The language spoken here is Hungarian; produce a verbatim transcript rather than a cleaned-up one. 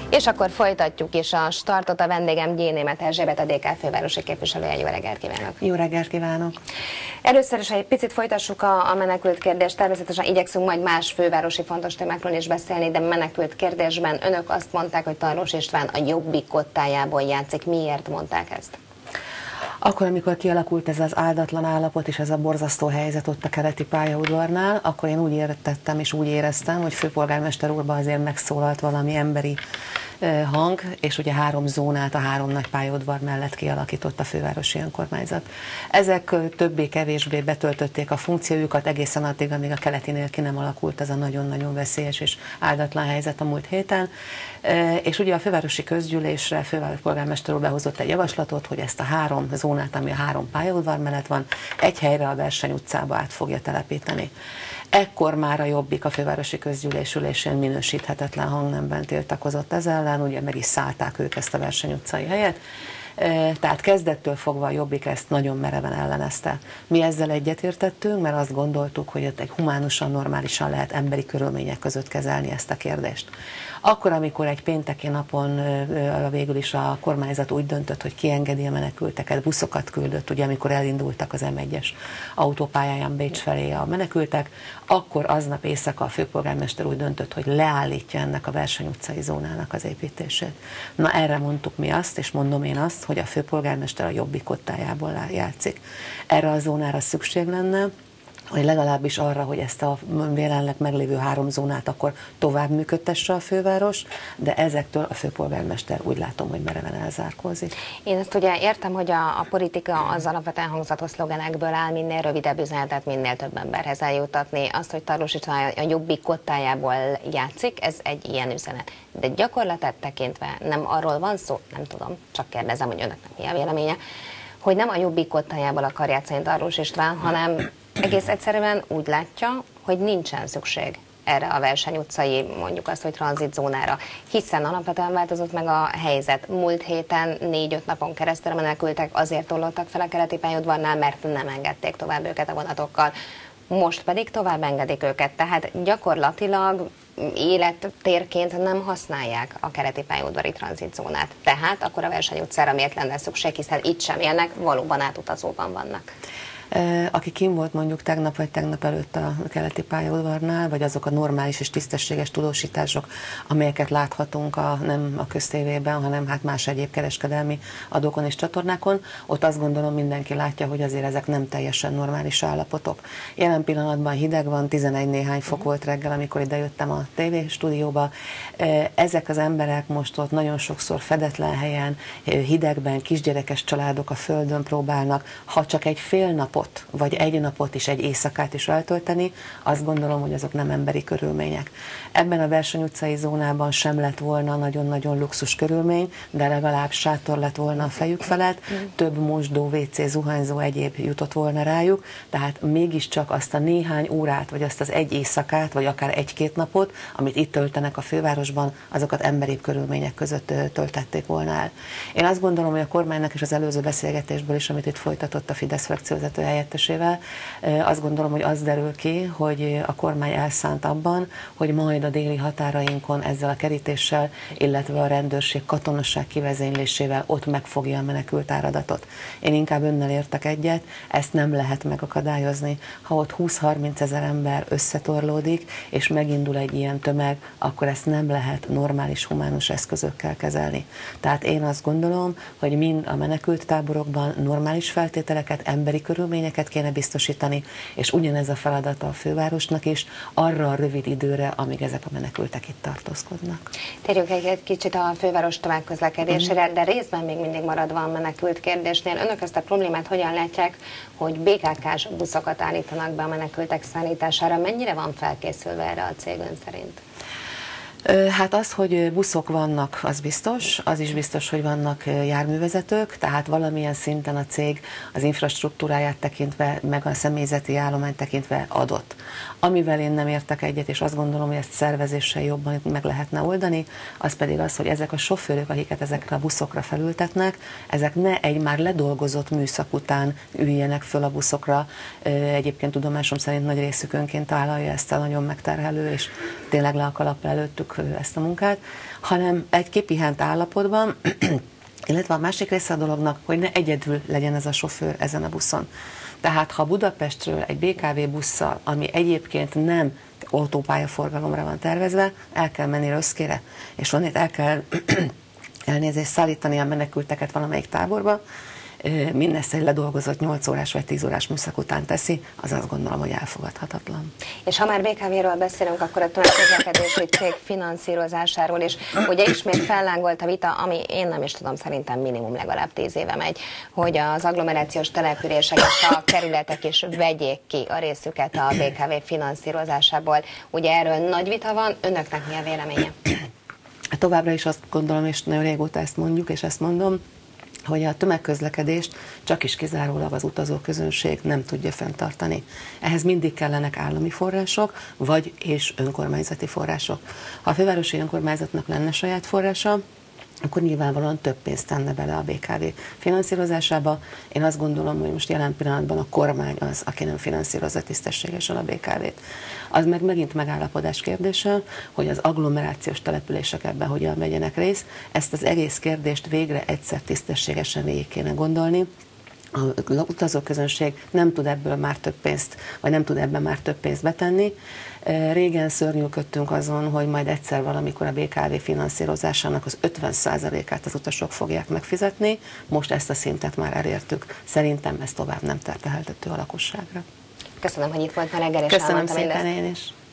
És akkor folytatjuk is a startot. A vendégem Gyénémet Erzsébet, a dé ká fővárosi képviselője. Jó reggelt kívánok! Jó reggelt kívánok! Először is, ha egy picit folytassuk a, a menekült kérdést, természetesen igyekszünk majd más fővárosi fontos témákról is beszélni, de menekült kérdésben önök azt mondták, hogy Tarlós István a Jobbik kottájából játszik. Miért mondták ezt? Akkor, amikor kialakult ez az áldatlan állapot és ez a borzasztó helyzet ott a keleti pályaudvarnál, akkor én úgy értettem és úgy éreztem, hogy főpolgármester úrban azért megszólalt valami emberi hang, és ugye három zónát a három nagy pályaudvar mellett kialakított a fővárosi önkormányzat. Ezek többé-kevésbé betöltötték a funkciójukat egészen addig, amíg a keletinél ki nem alakult ez a nagyon-nagyon veszélyes és áldatlan helyzet a múlt héten. És ugye a fővárosi közgyűlésre főpolgármester úr behozott egy javaslatot, hogy ezt a három zónát, ami a három pályaudvar mellett van, egy helyre a Verseny utcába át fogja telepíteni. Ekkor már a Jobbik a fővárosi közgyűlés ülésén minősíthetetlen hangnemben tiltakozott ez ellen, ugye meg is szállták ők ezt a Verseny utcai helyet. Tehát kezdettől fogva a Jobbik ezt nagyon mereven ellenezte. Mi ezzel egyetértettünk, mert azt gondoltuk, hogy ott egy humánusan, normálisan lehet emberi körülmények között kezelni ezt a kérdést. Akkor, amikor egy pénteki napon végül is a kormányzat úgy döntött, hogy kiengedi a menekülteket, buszokat küldött, ugye amikor elindultak az em egyes autópályáján Bécs felé a menekültek, akkor aznap éjszaka a főpolgármester úgy döntött, hogy leállítja ennek a Verseny utcai zónának az építését. Na erre mondtuk mi azt, és mondom én azt, hogy a főpolgármester a Jobbik kottájából játszik. Erre a zónára szükség lenne, hogy legalábbis arra, hogy ezt a jelenleg meglévő három zónát akkor tovább működtesse a főváros, de ezektől a főpolgármester úgy látom, hogy mereven elzárkózik. Én ezt ugye értem, hogy a, a politika az alapvetően hangzatos szlogenekből áll, minél rövidebb üzenetet, minél több emberhez eljutatni. Azt, hogy Tarlós István a Jobbik kottájából játszik, ez egy ilyen üzenet. De gyakorlatot tekintve nem arról van szó, nem tudom, csak kérdezem, hogy önöknek mi a véleménye, hogy nem a Jobbik kottájából akar játszani Tarlós István, hanem egész egyszerűen úgy látja, hogy nincsen szükség erre a Verseny utcai, mondjuk azt, hogy tranzitzónára, hiszen alapvetően változott meg a helyzet. Múlt héten négy-öt napon keresztül menekültek, azért ollottak fel a keleti pályaudvarnál, mert nem engedték tovább őket a vonatokkal. Most pedig tovább engedik őket, tehát gyakorlatilag élettérként nem használják a keleti pályaudvari tranzitzónát. Tehát akkor a Verseny utcára miért lenne szükség, hiszen itt sem élnek, valóban átutazóban vannak. Aki kim volt mondjuk tegnap vagy tegnap előtt a keleti pályaudvarnál, vagy azok a normális és tisztességes tudósítások, amelyeket láthatunk a, nem a köztévében, hanem hát más egyéb kereskedelmi adókon és csatornákon, ott azt gondolom mindenki látja, hogy azért ezek nem teljesen normális állapotok. Jelen pillanatban hideg van, tizenegy néhány fok volt reggel, amikor idejöttem a tévéstúdióba. Ezek az emberek most ott nagyon sokszor fedetlen helyen, hidegben, kisgyerekes családok a földön próbálnak, ha csak egy fél nap vagy egy napot is, egy éjszakát is eltölteni, azt gondolom, hogy azok nem emberi körülmények. Ebben a Verseny utcai zónában sem lett volna nagyon-nagyon luxus körülmény, de legalább sátor lett volna a fejük felett, több mosdó, vé cé, zuhanyzó, egyéb jutott volna rájuk, tehát mégiscsak azt a néhány órát, vagy azt az egy éjszakát, vagy akár egy-két napot, amit itt töltenek a fővárosban, azokat emberibb körülmények között töltették volna el. Én azt gondolom, hogy a kormánynak és az előző beszélgetésből is, amit itt folytatott a Fidesz frakcióvezető helyettesével, azt gondolom, hogy az derül ki, hogy a kormány elszánt abban, hogy majd a déli határainkon ezzel a kerítéssel, illetve a rendőrség katonasság kivezénylésével ott megfogja a menekült áradatot. Én inkább önnel értek egyet, ezt nem lehet megakadályozni. Ha ott húsz-harminc ezer ember összetorlódik, és megindul egy ilyen tömeg, akkor ezt nem lehet normális, humánus eszközökkel kezelni. Tehát én azt gondolom, hogy mind a menekült táborokban normális feltételeket, emberi körülményeket kéne biztosítani, és ugyanez a feladata a fővárosnak is, arra a rövid időre, amíg ezek a menekültek itt tartózkodnak. Térjünk egy kicsit a főváros tömegközlekedésére, mm. de részben még mindig maradva a menekült kérdésnél. Önök ezt a problémát hogyan látják, hogy bé ká ká-s buszokat állítanak be a menekültek szállítására? Mennyire van felkészülve erre a cég ön szerint? Hát az, hogy buszok vannak, az biztos, az is biztos, hogy vannak járművezetők, tehát valamilyen szinten a cég az infrastruktúráját tekintve, meg a személyzeti állományt tekintve adott. Amivel én nem értek egyet, és azt gondolom, hogy ezt szervezéssel jobban meg lehetne oldani, az pedig az, hogy ezek a sofőrök, akiket ezekre a buszokra felültetnek, ezek ne egy már ledolgozott műszak után üljenek föl a buszokra. Egyébként tudomásom szerint nagy részük önként vállalja ezt a nagyon megterhelő, és tényleg le a kalappal előttük folytatjuk ezt a munkát, hanem egy kipihent állapotban, illetve a másik része a dolognak, hogy ne egyedül legyen ez a sofőr ezen a buszon. Tehát ha Budapestről egy bé ká vé busszal, ami egyébként nem autópályaforgalomra van tervezve, el kell menni Röszkére, és onnét el kell elnézést szállítani a menekülteket valamelyik táborba, mindezt egy ledolgozott nyolc órás vagy tíz órás műszak után teszi, az azt gondolom, hogy elfogadhatatlan. És ha már bé ká véről beszélünk, akkor a tömegközlekedési cég finanszírozásáról is, ugye ismét fellángolt a vita, ami én nem is tudom, szerintem minimum legalább tíz éve megy, hogy az agglomerációs települések és a kerületek is vegyék ki a részüket a bé ká vé finanszírozásából. Ugye erről nagy vita van, önöknek mi a véleménye? Továbbra is azt gondolom, és nagyon régóta ezt mondjuk, és ezt mondom, hogy a tömegközlekedést csak is kizárólag az utazóközönség nem tudja fenntartani. Ehhez mindig kellenek állami források, vagy és önkormányzati források. Ha a fővárosi önkormányzatnak lenne saját forrása, akkor nyilvánvalóan több pénzt tenne bele a bé ká vé finanszírozásába. Én azt gondolom, hogy most jelen pillanatban a kormány az, aki nem finanszírozza tisztességesen a bé ká vét. Az meg megint megállapodás kérdése, hogy az agglomerációs települések ebben hogyan vegyenek részt. Ezt az egész kérdést végre egyszer tisztességesen végig kéne gondolni. A utazóközönség nem tud ebből már több pénzt, vagy nem tud ebben már több pénzt betenni. Régen szörnyűködtünk azon, hogy majd egyszer valamikor a bé ká vé finanszírozásának az ötven százalékát az utasok fogják megfizetni. Most ezt a szintet már elértük. Szerintem ez tovább nem terhelhető a lakosságra. Köszönöm, hogy itt volt ma reggel, és Köszönöm elmondtam szépen mindezt. én is.